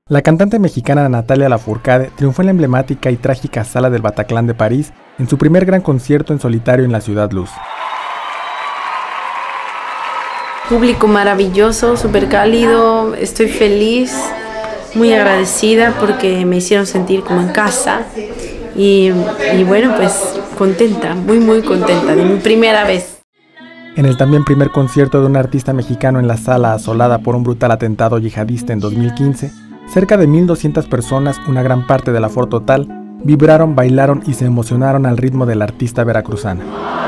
La cantante mexicana Natalia Lafourcade triunfó en la emblemática y trágica Sala del Bataclan de París en su primer gran concierto en solitario en la Ciudad Luz. Público maravilloso, súper cálido, estoy feliz, muy agradecida porque me hicieron sentir como en casa y bueno, pues contenta, muy contenta, de mi primera vez. En el también primer concierto de un artista mexicano en la sala asolada por un brutal atentado yihadista en 2015, cerca de 1,200 personas, una gran parte del aforo total, vibraron, bailaron y se emocionaron al ritmo del artista veracruzana.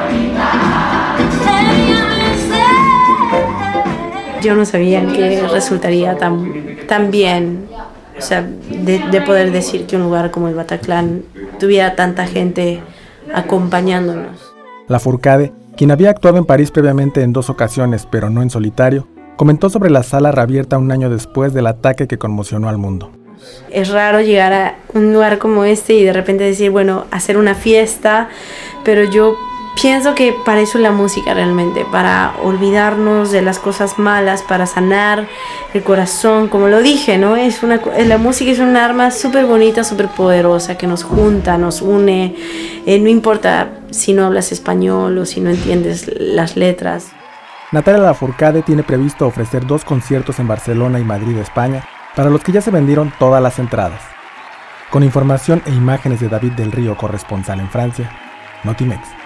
Yo no sabía que resultaría tan bien, o sea, de poder decir que un lugar como el Bataclan tuviera tanta gente acompañándonos. Lafourcade, quien había actuado en París previamente en 2 ocasiones, pero no en solitario, comentó sobre la sala reabierta un año después del ataque que conmocionó al mundo. Es raro llegar a un lugar como este y de repente decir, bueno, hacer una fiesta, pero yo pienso que para eso es la música realmente, para olvidarnos de las cosas malas, para sanar el corazón, como lo dije, ¿no? La música es un arma súper bonita, súper poderosa, que nos junta, nos une, no importa si no hablas español o si no entiendes las letras. Natalia Lafourcade tiene previsto ofrecer 2 conciertos en Barcelona y Madrid, España, para los que ya se vendieron todas las entradas. Con información e imágenes de David del Río, corresponsal en Francia, Notimex.